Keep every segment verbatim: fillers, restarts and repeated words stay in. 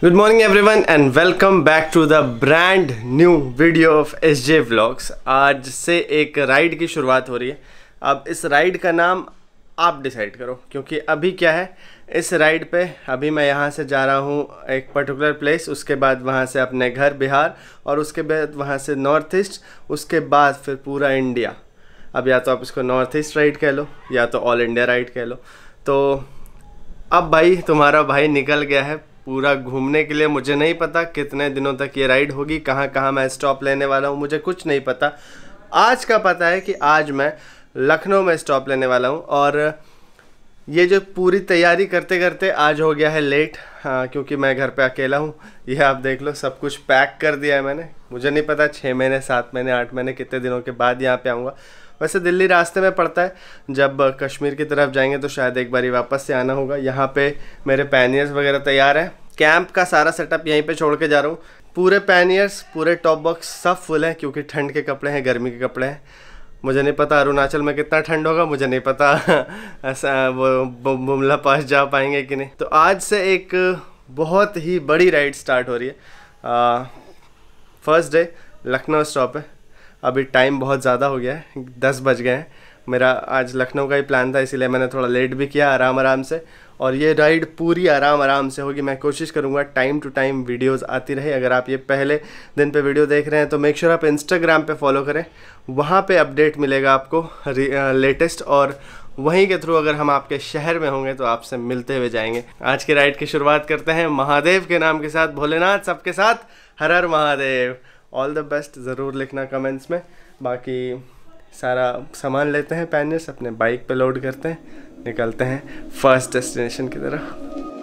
Good morning everyone and welcome back to the brand new video of S J vlogs. आज से एक ride की शुरुआत हो रही है। अब इस राइड का नाम आप डिसाइड करो, क्योंकि अभी क्या है, इस राइड पे अभी मैं यहाँ से जा रहा हूँ एक पर्टिकुलर प्लेस, उसके बाद वहाँ से अपने घर बिहार, और उसके बाद वहाँ से नॉर्थ ईस्ट, उसके बाद फिर पूरा इंडिया। अब या तो आप इसको नॉर्थ ईस्ट राइड कह लो या तो ऑल इंडिया राइड कह लो। तो अब भाई तुम्हारा भाई निकल गया है पूरा घूमने के लिए। मुझे नहीं पता कितने दिनों तक ये राइड होगी, कहाँ कहाँ मैं स्टॉप लेने वाला हूँ, मुझे कुछ नहीं पता। आज का पता है कि आज मैं लखनऊ में स्टॉप लेने वाला हूँ, और ये जो पूरी तैयारी करते करते आज हो गया है लेट। हाँ, क्योंकि मैं घर पे अकेला हूँ। ये आप देख लो, सब कुछ पैक कर दिया है मैंने। मुझे नहीं पता छः महीने सात महीने आठ महीने कितने दिनों के बाद यहाँ पे आऊँगा। वैसे दिल्ली रास्ते में पड़ता है, जब कश्मीर की तरफ जाएंगे तो शायद एक बारी वापस से आना होगा। यहाँ पे मेरे पैनियर्स वगैरह तैयार हैं। कैंप का सारा सेटअप यहीं पे छोड़ के जा रहा हूँ। पूरे पैनियर्स, पूरे टॉप बॉक्स सब फुल है, क्योंकि ठंड के कपड़े हैं, गर्मी के कपड़े हैं। मुझे नहीं पता अरुणाचल में कितना ठंड होगा, मुझे नहीं पता ऐसा वो बुमला पास जा पाएंगे कि नहीं। तो आज से एक बहुत ही बड़ी राइड स्टार्ट हो रही है। फर्स्ट डे लखनऊ स्टॉप है। अभी टाइम बहुत ज़्यादा हो गया है, दस बज गए हैं। मेरा आज लखनऊ का ही प्लान था, इसीलिए मैंने थोड़ा लेट भी किया आराम आराम से। और ये राइड पूरी आराम आराम से होगी। मैं कोशिश करूँगा टाइम टू टाइम वीडियोस आती रहे। अगर आप ये पहले दिन पे वीडियो देख रहे हैं तो मेक श्योर आप इंस्टाग्राम पे फॉलो करें, वहाँ पे अपडेट मिलेगा आपको लेटेस्ट। और वहीं के थ्रू अगर हम आपके शहर में होंगे तो आपसे मिलते हुए जाएंगे। आज की राइड की शुरुआत करते हैं महादेव के नाम के साथ। भोलेनाथ सबके साथ, हर हर महादेव। ऑल द बेस्ट ज़रूर लिखना कमेंट्स में। बाकी सारा सामान लेते हैं, पैनियर्स अपने बाइक पे लोड करते हैं, निकलते हैं फर्स्ट डेस्टिनेशन की तरफ।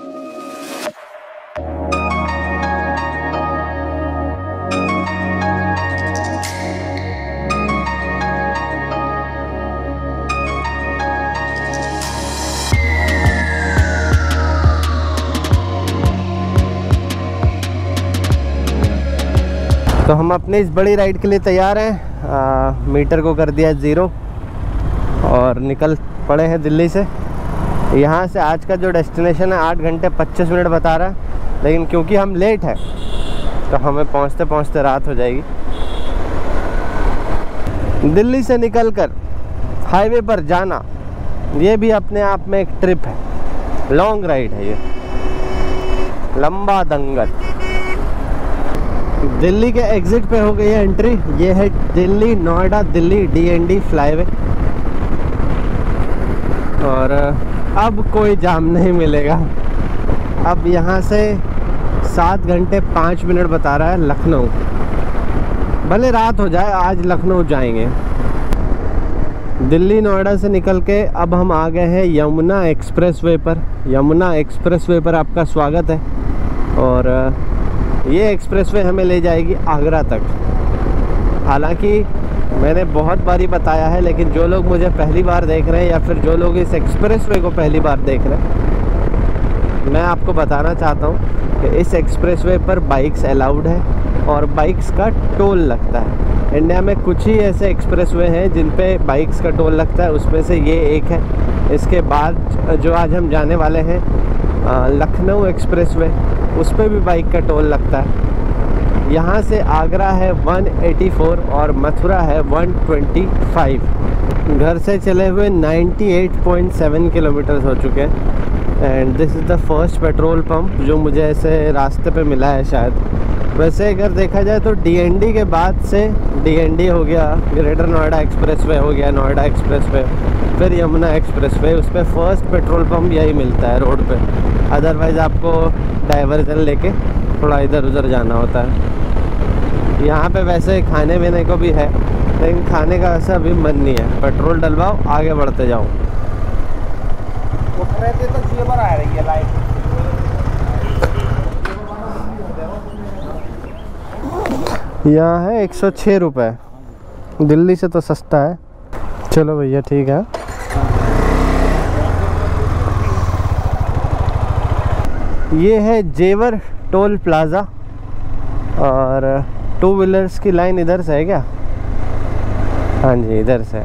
तो हम अपने इस बड़ी राइड के लिए तैयार हैं। आ, मीटर को कर दिया ज़ीरो और निकल पड़े हैं दिल्ली से। यहाँ से आज का जो डेस्टिनेशन है आठ घंटे पच्चीस मिनट बता रहा है, लेकिन क्योंकि हम लेट हैं तो हमें पहुँचते पहुँचते रात हो जाएगी। दिल्ली से निकलकर हाईवे पर जाना, ये भी अपने आप में एक ट्रिप है। लॉन्ग राइड है ये, लंबा दंगल। दिल्ली के एग्जिट पे हो गई है एंट्री। ये है Delhi Noida Delhi D N D flyway. और अब कोई जाम नहीं मिलेगा। अब यहाँ से सात घंटे पाँच मिनट बता रहा है लखनऊ। भले रात हो जाए, आज लखनऊ जाएंगे। दिल्ली नोएडा से निकल के अब हम आ गए हैं यमुना एक्सप्रेसवे पर। यमुना एक्सप्रेसवे पर आपका स्वागत है। और ये एक्सप्रेसवे हमें ले जाएगी आगरा तक। हालांकि मैंने बहुत बारी बताया है, लेकिन जो लोग मुझे पहली बार देख रहे हैं या फिर जो लोग इस एक्सप्रेसवे को पहली बार देख रहे हैं, मैं आपको बताना चाहता हूँ कि इस एक्सप्रेसवे पर बाइक्स अलाउड है और बाइक्स का टोल लगता है। इंडिया में कुछ ही ऐसे एक्सप्रेसवे हैं जिन पे बाइक्स का टोल लगता है, उसमें से ये एक है। इसके बाद जो आज हम जाने वाले हैं लखनऊ एक्सप्रेसवे, उस पर भी बाइक का टोल लगता है। यहाँ से आगरा है एक सौ चौरासी और मथुरा है एक सौ पच्चीस। घर से चले हुए अट्ठानवे पॉइंट सात किलोमीटर हो चुके हैं। And this is the first petrol pump जो मुझे ऐसे रास्ते पे मिला है शायद। वैसे अगर देखा जाए तो डी एन डी के बाद से डी एन डी हो गया, ग्रेटर नोएडा एक्सप्रेसवे हो गया, नोएडा एक्सप्रेसवे, फिर यमुना एक्सप्रेसवे, उस पर फर्स्ट पेट्रोल पंप यही मिलता है रोड पे। अदरवाइज़ आपको डाइवर्जन लेके थोड़ा इधर उधर जाना होता है। यहाँ पे वैसे खाने पीने को भी है, लेकिन खाने का ऐसा अभी मन नहीं है। पेट्रोल डलवाओ, आगे बढ़ते जाओ। यहाँ है एक सौ छः रुपये, दिल्ली से तो सस्ता है। चलो भैया ठीक है। ये है जेवर टोल प्लाज़ा, और टू व्हीलर्स की लाइन इधर से है क्या? हाँ जी, इधर से।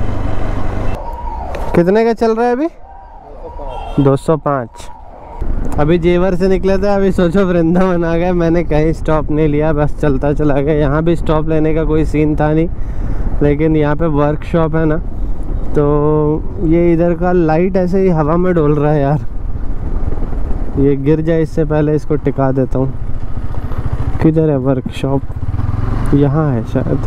कितने का चल रहा है अभी? दो सौ पाँच। अभी जेवर से निकले थे, अभी सोचो वृंदावन आ गए। मैंने कहीं स्टॉप नहीं लिया, बस चलता चला गया। यहाँ भी स्टॉप लेने का कोई सीन था नहीं, लेकिन यहाँ पे वर्कशॉप है ना, तो ये इधर का लाइट ऐसे ही हवा में डोल रहा है यार। ये गिर जाए इससे पहले इसको टिका देता हूँ। किधर है वर्कशॉप? यहाँ है शायद।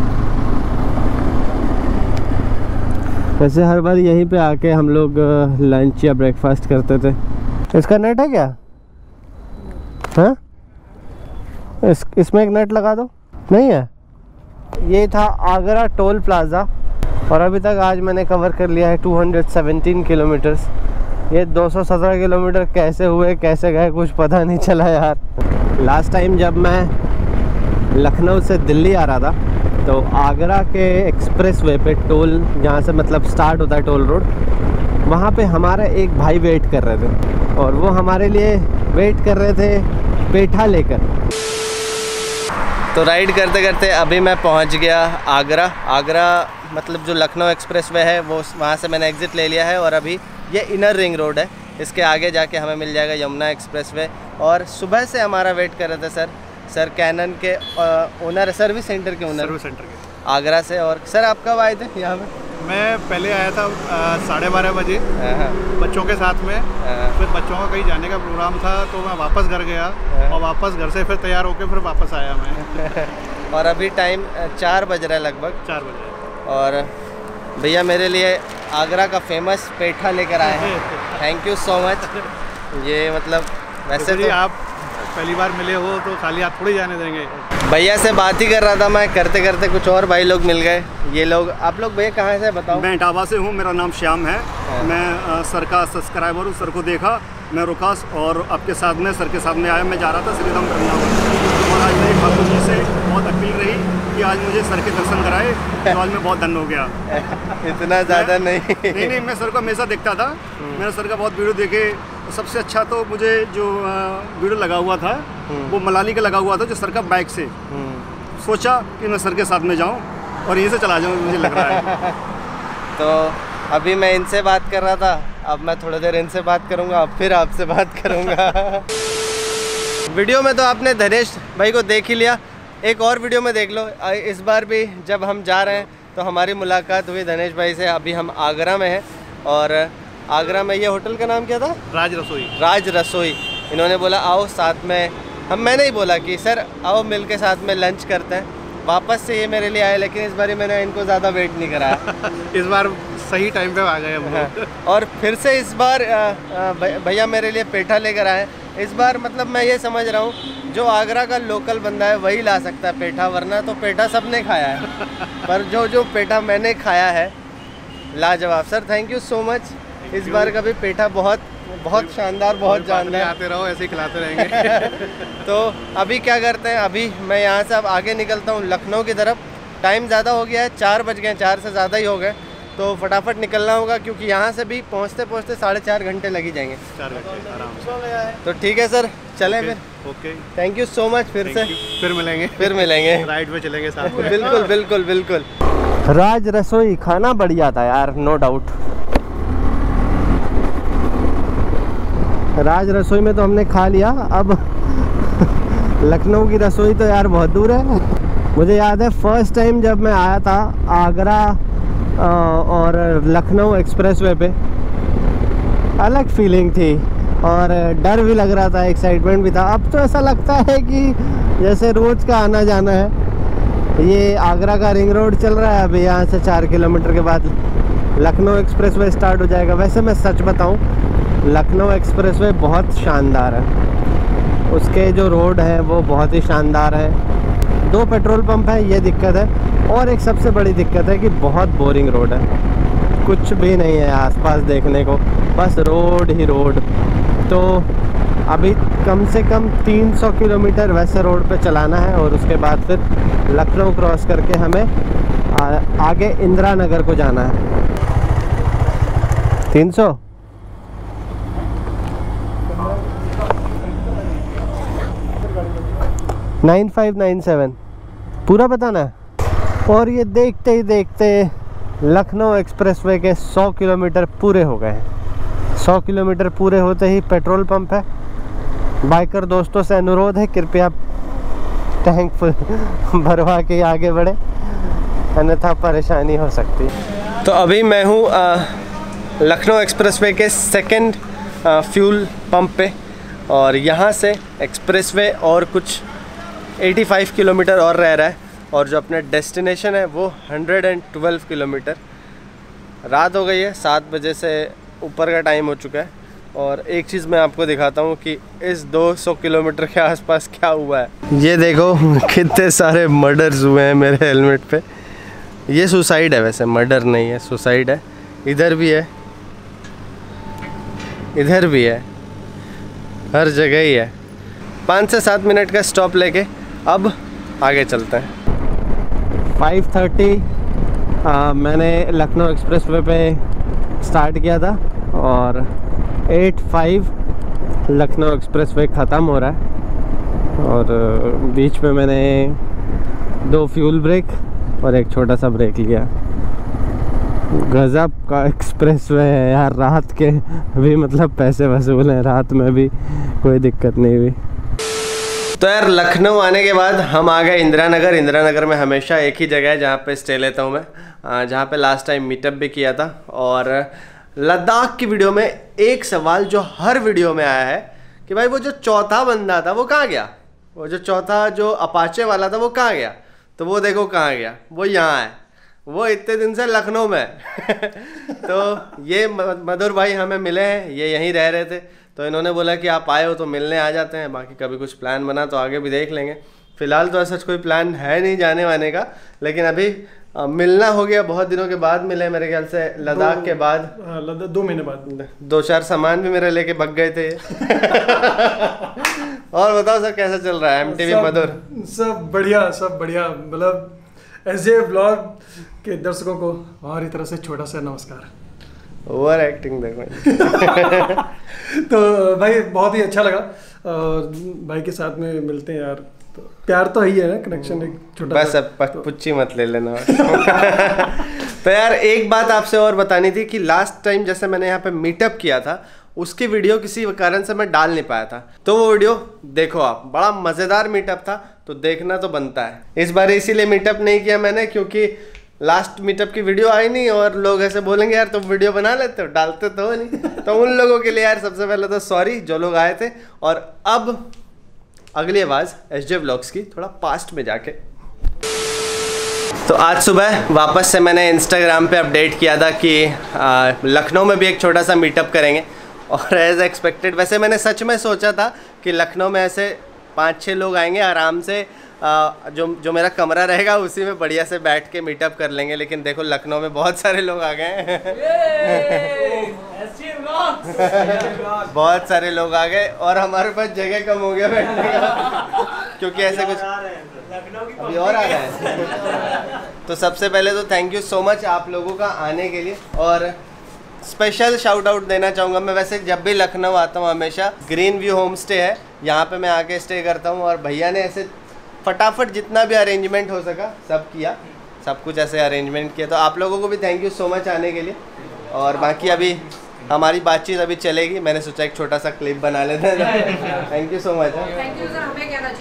वैसे हर बार यहीं पे आके हम लोग लंच या ब्रेकफास्ट करते थे। इसका नेट है क्या? हाँ, इस इसमें एक नेट लगा दो। नहीं है। ये था आगरा टोल प्लाज़ा और अभी तक आज मैंने कवर कर लिया है दो सौ सत्रह किलोमीटर्स। ये दो सौ सत्रह किलोमीटर कैसे हुए कैसे गए कुछ पता नहीं चला यार। लास्ट टाइम जब मैं लखनऊ से दिल्ली आ रहा था तो आगरा के एक्सप्रेस वे पे टोल, जहाँ से मतलब स्टार्ट होता है टोल रोड, वहाँ पे हमारा एक भाई वेट कर रहे थे और वो हमारे लिए वेट कर रहे थे पेठा लेकर। तो राइड करते करते अभी मैं पहुँच गया आगरा। आगरा मतलब जो लखनऊ एक्सप्रेस वे है वो वहाँ से मैंने एग्ज़िट ले लिया है और अभी ये इनर रिंग रोड है। इसके आगे जाके हमें मिल जाएगा यमुना एक्सप्रेस वे। और सुबह से हमारा वेट कर रहे थे सर सर कैनन के ओनर, सर्विस सेंटर के ओनर, सर्विस सेंटर के आगरा से। और सर आप कब आए थे यहाँ पे? मैं पहले आया था साढ़े बारह बजे बच्चों के साथ में। फिर बच्चों का कहीं जाने का प्रोग्राम था तो मैं वापस घर गया और वापस घर से फिर तैयार होकर फिर वापस आया मैं। और अभी टाइम चार बज रहा है, लगभग चार बज रहा है। और भैया मेरे लिए आगरा का फेमस पेठा लेकर आए हैं। Thank you so much. ये मतलब वैसे तो आप पहली बार मिले हो तो खाली आप थोड़ी जाने देंगे। भैया से बात ही कर रहा था मैं, करते करते कुछ और भाई लोग मिल गए। ये लोग, आप लोग भैया कहाँ से बताओ? मैं इटावा से हूँ, मेरा नाम श्याम है। मैं आ, सर का सब्सक्राइबर हूँ। सर को देखा, मैं रुका और आपके साथ में सर के साथ में आया। मैं जा रहा था श्रीराम वृंदावन और आज मेरी ठाकुर जी से बहुत अपील रही कि आज मुझे सर के दर्शन कराए, तो आज मैं बहुत धन्य हो गया। इतना ज़्यादा नहीं नहीं नहीं मैं सर को हमेशा देखता था। मैंने सर का बहुत वीडियो देखे। सबसे अच्छा तो मुझे जो वीडियो लगा हुआ था वो मलाली का लगा हुआ था, जो सर का बाइक से। सोचा कि मैं सर के साथ में जाऊं और यहीं से चला जाऊं, मुझे लग रहा है। तो अभी मैं इनसे बात कर रहा था, अब मैं थोड़ी देर इनसे बात करूंगा, अब फिर आपसे बात करूंगा। वीडियो में तो आपने धनेश भाई को देख ही लिया, एक और वीडियो में देख लो। इस बार भी जब हम जा रहे हैं तो हमारी मुलाकात हुई धनेश भाई से। अभी हम आगरा में हैं और आगरा में ये होटल का नाम क्या था? राज रसोई। राज रसोई। इन्होंने बोला आओ साथ में, हम मैंने ही बोला कि सर आओ मिल के साथ में लंच करते हैं। वापस से ये मेरे लिए आए, लेकिन इस बार मैंने इनको ज़्यादा वेट नहीं कराया। इस बार सही टाइम पे आ गए हम लोग। और फिर से इस बार भैया मेरे लिए पेठा लेकर आए। इस बार मतलब मैं ये समझ रहा हूँ जो आगरा का लोकल बंदा है वही ला सकता है पेठा, वरना तो पेठा सबने खाया है, पर जो जो पेठा मैंने खाया है लाजवाब। Sir thank you so much. इस बार का भी पेठा बहुत बहुत शानदार, बहुत जानदार। आते रहो, ऐसे ही खिलाते रहेंगे। तो अभी क्या करते हैं, अभी मैं यहाँ से अब आगे निकलता हूँ लखनऊ की तरफ। टाइम ज़्यादा हो गया है, चार बज गए, चार से ज़्यादा ही हो गए, तो फटाफट निकलना होगा क्योंकि यहाँ से भी पहुँचते पहुँचते साढ़े चार घंटे लगी जाएंगे। चार घंटे आराम से। तो ठीक है सर, चलें फिर। Okay, thank you so much. फिर से फिर मिलेंगे फिर मिलेंगे राइड पे चलेंगे साथ में। बिल्कुल बिल्कुल बिल्कुल। राज रसोई खाना बढ़िया था यार, नो डाउट। राज रसोई में तो हमने खा लिया, अब लखनऊ की रसोई तो यार बहुत दूर है। मुझे याद है फर्स्ट टाइम जब मैं आया था आगरा और लखनऊ एक्सप्रेस वे पे, अलग फीलिंग थी और डर भी लग रहा था, एक्साइटमेंट भी था। अब तो ऐसा लगता है कि जैसे रोज़ का आना जाना है। ये आगरा का रिंग रोड चल रहा है, अभी यहाँ से चार किलोमीटर के बाद लखनऊ एक्सप्रेस वे स्टार्ट हो जाएगा। वैसे मैं सच बताऊँ, लखनऊ एक्सप्रेस वे बहुत शानदार है, उसके जो रोड है वो बहुत ही शानदार है। दो पेट्रोल पंप है, ये दिक्कत है। और एक सबसे बड़ी दिक्कत है कि बहुत बोरिंग रोड है, कुछ भी नहीं है आसपास देखने को, बस रोड ही रोड। तो अभी कम से कम तीन सौ किलोमीटर वैसे रोड पे चलाना है और उसके बाद फिर लखनऊ क्रॉस करके हमें आ, आगे इंदिरा नगर को जाना है। तीन सौ नाइन फाइव नाइन सेवन पूरा बताना है। और ये देखते ही देखते लखनऊ एक्सप्रेसवे के सौ किलोमीटर पूरे हो गए हैं। सौ किलोमीटर पूरे होते ही पेट्रोल पंप है। बाइकर दोस्तों से अनुरोध है कृपया टैंक फुल भरवा के आगे बढ़े, अन्यथा परेशानी हो सकती है। तो अभी मैं हूँ लखनऊ एक्सप्रेसवे के सेकंड फ्यूल पंप पे, और यहाँ से एक्सप्रेसवे और कुछ पचासी किलोमीटर और रह रहा है, और जो अपना डेस्टिनेशन है वो एक सौ बारह किलोमीटर। रात हो गई है, सात बजे से ऊपर का टाइम हो चुका है। और एक चीज़ मैं आपको दिखाता हूँ कि इस दो सौ किलोमीटर के आसपास क्या हुआ है। ये देखो कितने सारे मर्डर्स हुए हैं मेरे हेलमेट पे। ये सुसाइड है, वैसे मर्डर नहीं है, सुसाइड है। इधर भी है, इधर भी है, हर जगह ही है। पाँच से सात मिनट का स्टॉप लेके अब आगे चलते हैं। फाइव थर्टी मैंने लखनऊ एक्सप्रेसवे पे स्टार्ट किया था, और एट फाइव लखनऊ एक्सप्रेसवे ख़त्म हो रहा है। और बीच में मैंने दो फ्यूल ब्रेक और एक छोटा सा ब्रेक लिया। गज़ब का एक्सप्रेसवे है यार, रात के भी मतलब पैसे वसूल हैं, रात में भी कोई दिक्कत नहीं हुई। तो यार लखनऊ आने के बाद हम आ गए इंदिरा नगर। इंदिरा नगर में हमेशा एक ही जगह है जहाँ पे स्टे लेता हूँ मैं, जहाँ पे लास्ट टाइम मीटअप भी किया था। और लद्दाख की वीडियो में एक सवाल जो हर वीडियो में आया है कि भाई वो जो चौथा बंदा था वो कहाँ गया, वो जो चौथा जो अपाचे वाला था वो कहाँ गया। तो वो देखो कहाँ गया, वो यहाँ है, वो इतने दिन से लखनऊ में तो ये मधुर भाई हमें मिले हैं, ये यहीं रह रहे थे, तो इन्होंने बोला कि आप आए हो तो मिलने आ जाते हैं, बाकी कभी कुछ प्लान बना तो आगे भी देख लेंगे। फ़िलहाल तो ऐसा कोई प्लान है नहीं जाने वाने का, लेकिन अभी आ, मिलना हो गया, बहुत दिनों के बाद मिले मेरे ख्याल से, लद्दाख के बाद, लद्दाख दो महीने बाद। दो चार सामान भी मेरे लेके भग गए थे और बताओ सर कैसा चल रहा है एमटीवी मधुर? सब बढ़िया, सब बढ़िया। मतलब एसजे व्लॉग के दर्शकों को हमारी तरफ से छोटा सा नमस्कार। ओवर एक्टिंग देखो तो भाई बहुत ही अच्छा लगा, और भाई के साथ में मिलते हैं यार, तो प्यार तो ही है ना, कनेक्शन एक छोटा बस अब तो, पुच्ची मत ले लेना तो यार एक बात आपसे और बतानी थी कि लास्ट टाइम जैसे मैंने यहाँ पे मीटअप किया था, उसकी वीडियो किसी कारण से मैं डाल नहीं पाया था, तो वो वीडियो देखो आप, बड़ा मज़ेदार मीटअप था, तो देखना तो बनता है। इस बार इसीलिए मीटअप नहीं किया मैंने, क्योंकि लास्ट मीटअप की वीडियो आई नहीं, और लोग ऐसे बोलेंगे यार तुम वीडियो बना लेते हो, डालते तो नहीं तो उन लोगों के लिए यार सबसे पहले तो सॉरी जो लोग आए थे। और अब अगली आवाज़ एसजे व्लॉग्स की, थोड़ा पास्ट में जाके। तो आज सुबह वापस से मैंने इंस्टाग्राम पे अपडेट किया था कि लखनऊ में भी एक छोटा सा मीटअप करेंगे, और एज एक्सपेक्टेड वैसे मैंने सच में सोचा था कि लखनऊ में ऐसे पाँच छः लोग आएंगे आराम से, आ, जो जो मेरा कमरा रहेगा उसी में बढ़िया से बैठ के मीटअप कर लेंगे, लेकिन देखो लखनऊ में बहुत सारे लोग आ गए बहुत सारे लोग आ गए, और हमारे पास जगह कम हो गया बैठने का क्योंकि ऐसे कुछ अभी और आ रहा है तो सबसे पहले तो थैंक यू सो मच आप लोगों का आने के लिए, और स्पेशल शाउट आउट देना चाहूँगा मैं। वैसे जब भी लखनऊ आता हूँ हमेशा ग्रीन व्यू होम स्टे है, यहाँ पे मैं आके स्टे करता हूँ, और भैया ने ऐसे फटाफट जितना भी अरेंजमेंट हो सका सब किया, सब कुछ ऐसे अरेंजमेंट किया। तो आप लोगों को भी थैंक यू सो मच आने के लिए। और बाकी अभी हमारी बातचीत अभी चलेगी, मैंने सोचा एक छोटा सा क्लिप बना लेते हैं। Thank you so much. Thank you sir, हमें कहना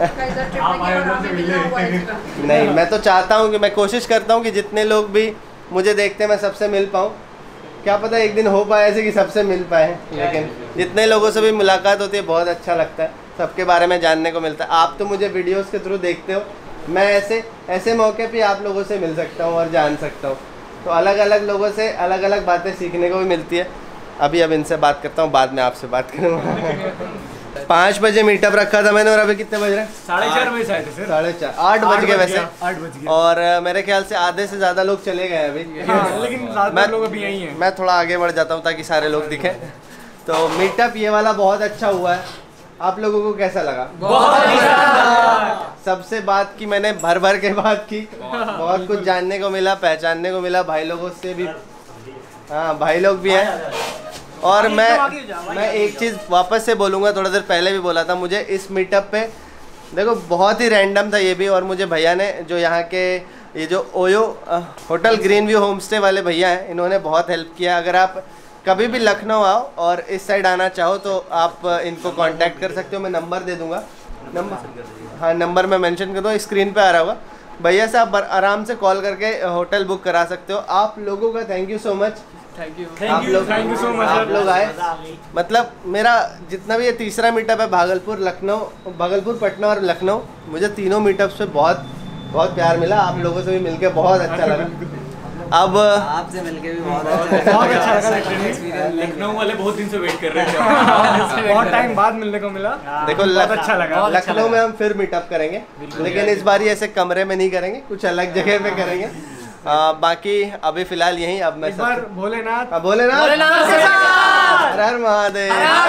चाहिए नहीं, मैं तो चाहता हूँ कि मैं कोशिश करता हूँ कि जितने लोग भी मुझे देखते हैं मैं सबसे मिल पाऊँ, क्या पता एक दिन हो पाए ऐसे कि सबसे मिल पाए, लेकिन जितने लोगों से भी मुलाकात होती है बहुत अच्छा लगता है, सबके बारे में जानने को मिलता है। आप तो मुझे वीडियोस के थ्रू देखते हो, मैं ऐसे ऐसे मौके पे आप लोगों से मिल सकता हूँ और जान सकता हूँ, तो अलग अलग लोगों से अलग अलग बातें सीखने को भी मिलती है। अभी अब इनसे बात करता हूँ, बाद में आपसे बात करूँगा। पाँच बजे मीटअप रखा था मैंने, और अभी कितने बज रहे हैं? साढ़े चार बजे आए थे। साढ़े चार आठ बज गए वैसे, आठ बज गए, और मेरे ख्याल से आधे से ज़्यादा लोग चले गए अभी। हाँ, लेकिन मैं लोग अभी यहीं हैं। मैं थोड़ा आगे बढ़ जाता हूँ ताकि सारे लोग दिखें। तो मीटअप ये वाला बहुत अच्छा हुआ है, आप लोगों को कैसा लगा? बहुत अच्छा। सबसे बात की मैंने भर भर के बात की, बहुत कुछ जानने को मिला, पहचानने को मिला, भाई लोगों से भी, हाँ भाई लोग भी हैं। और मैं मैं एक चीज़ वापस से बोलूँगा, थोड़ा देर पहले भी बोला था, मुझे इस मीटअप पे देखो बहुत ही रैंडम था ये भी, और मुझे भैया ने जो यहाँ के ये जो OYO hotel green view home stay वाले भैया हैं, इन्होंने बहुत हेल्प किया। अगर आप कभी भी लखनऊ आओ और इस साइड आना चाहो तो आप इनको कांटेक्ट कर सकते हो। मैं नंबर दे दूंगा, नंबर हाँ नंबर मैं मेंशन कर दूँगा, स्क्रीन पे आ रहा होगा। भैया से आप आराम से कॉल करके होटल बुक करा सकते हो। आप लोगों का thank you so much, thank you आप लोग थैंक यू सो मच आप लोग आए। मतलब मेरा जितना भी ये तीसरा मीटअप है भागलपुर लखनऊ, भागलपुर पटना और लखनऊ, मुझे तीनों मीटअप्स पे बहुत बहुत प्यार मिला। आप लोगों से भी मिलके बहुत अच्छा लगा। अब आपसे मिलके भी बहुत बहुत अच्छा लगा। लखनऊ वाले बहुत दिन से वेट कर रहे थे, बहुत टाइम बाद मिलने को मिला। देखो बहुत अच्छा लगा। लखनऊ में हम फिर मीटअप करेंगे, लेकिन इस बार ऐसे कमरे में नहीं करेंगे, कुछ अलग जगह पे करेंगे। आ, बाकी अभी फिलहाल यहीं। अब मैं इस बार भोलेनाथ हाँ, भोलेनाथ के साथ। हर हर महादेव।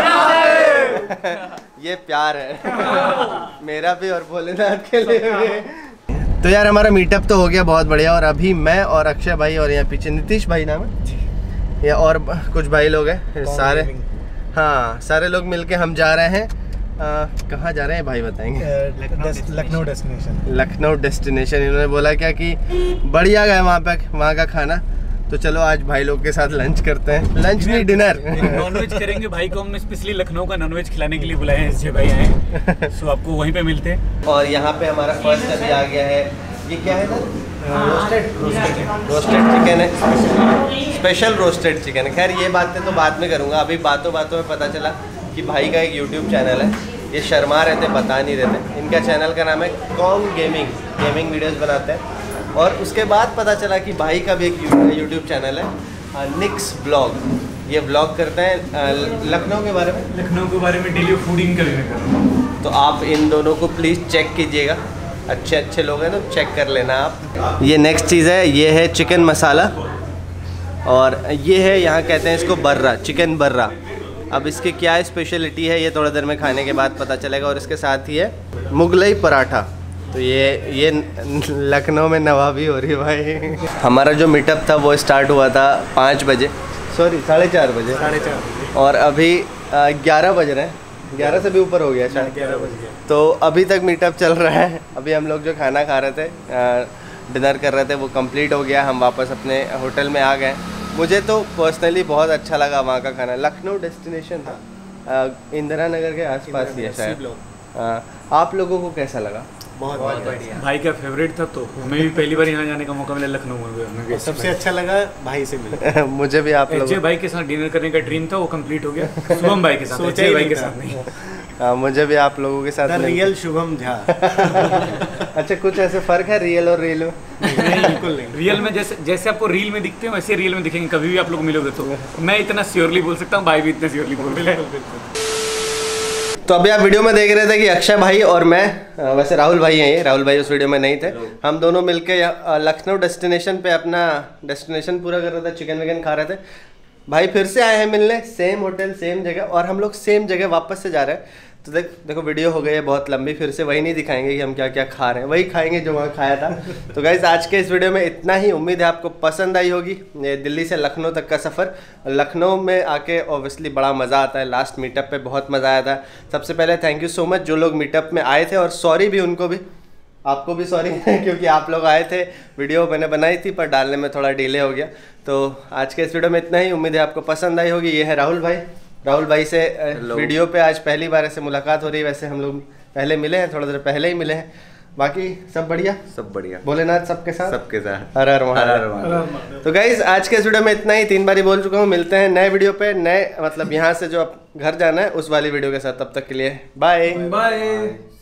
ये प्यार है मेरा भी और भोलेनाथ के लिए भी। तो यार हमारा मीटअप तो हो गया बहुत बढ़िया, और अभी मैं और अक्षय भाई और यहाँ पीछे नीतीश भाई नाम है, या और कुछ भाई लोग हैं सारे, हाँ सारे लोग मिलके हम जा रहे हैं। कहाँ जा रहे हैं भाई बताएंगे? लखनऊ डेस्टिनेशन। लखनऊ डेस्टिनेशन। इन्होंने बोला क्या कि बढ़िया गए वहाँ पे, वहाँ का खाना। तो चलो आज भाई लोग के साथ लंच करते हैं, लंच नहीं डिनर। नॉनवेज करेंगे भाई को हमने स्पेशली लखनऊ का नॉनवेज खिलाने के लिए बुलाए हैं, एसजे भाई आए, सो आपको वहीं पे मिलते हैं। और यहाँ पे हमारा फर्स्ट अभी आ गया है, ये क्या है सर? रोस्टेड रोस्टेड चिकन है, स्पेशल रोस्टेड चिकन है। खैर ये बातें तो बाद में करूँगा, अभी बातों बातों में पता चला कि भाई का एक यूट्यूब चैनल है। ये शर्मा रहते, बता नहीं रहते। इनका चैनल का नाम है कॉम गेमिंग, गेमिंग वीडियोस बनाते हैं। और उसके बाद पता चला कि भाई का भी एक यूट्यूब चैनल है निक्स ब्लॉग। ये ब्लॉग करते हैं लखनऊ के बारे में, लखनऊ के बारे में, डेली फूडिंग का भी मैं कर रहा हूँ। तो आप इन दोनों को प्लीज़ चेक कीजिएगा, अच्छे अच्छे लोग हैं तो चेक कर लेना आप। ये नेक्स्ट चीज़ है, ये है चिकन मसाला, और ये है यहाँ कहते हैं इसको बर्रा, चिकन बर्रा। अब इसकी क्या स्पेशलिटी है ये थोड़ा देर में खाने के बाद पता चलेगा। और इसके साथ ही है मुगलई पराठा। तो ये ये लखनऊ में नवाबी हो रही है भाई। हमारा जो मीटअप था वो स्टार्ट हुआ था पाँच बजे, सॉरी साढ़े चार बजे साढ़े चार और अभी ग्यारह बज रहे हैं, ग्यारह से भी ऊपर हो गया शायद, ग्यारह बज गया। तो अभी तक मीटअप चल रहा है। अभी हम लोग जो खाना खा रहे थे, डिनर कर रहे थे, वो कंप्लीट हो गया। हम वापस अपने होटल में आ गए। मुझे तो पर्सनली बहुत अच्छा लगा वहाँ का खाना। लखनऊ डेस्टिनेशन था, इंदिरा नगर के आसपास ही है शायद। आप लोगों को कैसा लगा? बहुत बहुत बढ़िया। भाई का फेवरेट था, तो हमें भी पहली बार यहाँ जाने का मौका मिला लखनऊ में। सबसे अच्छा लगा भाई से मिलकर। मुझे भी आप लोग एसजे भाई के साथ डिनर करने का ड्रीम था, वो कंप्लीट हो गया। शुभम भाई के साथ, एसजे भाई के साथ नहीं। आ, मुझे भी आप लोगों के साथ रियल शुभम झा। अच्छा कुछ ऐसे फर्क है रियल और रील में? नहीं बिल्कुल नहीं। रियल में जैसे जैसे आपको रील में दिखते हैं वैसे रियल में दिखेंगे। कभी भी आप लोग मिलोगे तो मैं इतना श्योरली बोल सकता हूँ, भाई भी इतना श्योरली बोल रहे हैं। तो अभी आप वीडियो में देख रहे थे कि अक्षय भाई और मैं, वैसे राहुल भाई हैं, ये राहुल भाई उस वीडियो में नहीं थे, हम दोनों मिलके लखनऊ डेस्टिनेशन पे अपना डेस्टिनेशन पूरा कर रहे थे, चिकन विकन खा रहे थे। भाई फिर से आए हैं मिलने, सेम होटल सेम जगह, और हम लोग सेम जगह वापस से जा रहे हैं। तो देख देखो वीडियो हो गई है बहुत लंबी, फिर से वही नहीं दिखाएंगे कि हम क्या क्या खा रहे हैं, वही खाएंगे जो वहाँ खाया था। तो गाइस आज के इस वीडियो में इतना ही। उम्मीद है आपको पसंद आई होगी ये दिल्ली से लखनऊ तक का सफ़र। लखनऊ में आके ऑब्वियसली बड़ा मज़ा आता है, लास्ट मीटअप पे बहुत मज़ा आया था। सबसे पहले थैंक यू सो मच जो लोग मीटअप में आए थे, और सॉरी भी उनको भी, आपको भी सॉरी क्योंकि आप लोग आए थे, वीडियो मैंने बनाई थी पर डालने में थोड़ा डिले हो गया। तो आज के इस वीडियो में इतना ही। उम्मीद है आपको पसंद आई होगी। ये है राहुल भाई, राहुल भाई से वीडियो पे आज पहली बार ऐसे मुलाकात हो रही है। वैसे हम लोग पहले मिले हैं, थोड़ा देर पहले ही मिले हैं। बाकी सब बढ़िया, सब बढ़िया, भोलेनाथ सबके साथ, सबके साथ। हर हर महादेव। तो गाइज आज के इस वीडियो में इतना ही। तीन बार ही बोल चुका हूँ, मिलते हैं नए वीडियो पे, नए मतलब यहाँ से जो आप घर जाना है उस वाली वीडियो के साथ। तब तक के लिए बाय बाय।